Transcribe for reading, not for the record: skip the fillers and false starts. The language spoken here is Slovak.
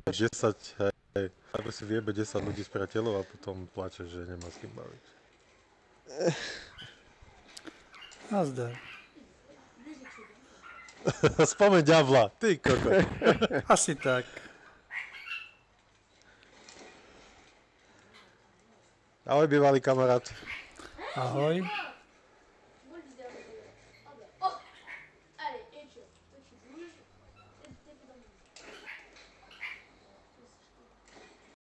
10, hej. Ako si vyjebe 10 ľudí z priateľov a potom plače, že nemá s kým baviť. Nazdar. Spomeň ďabla, ty koko. Asi tak. Ahoj, bývalý kamarát. Ahoj.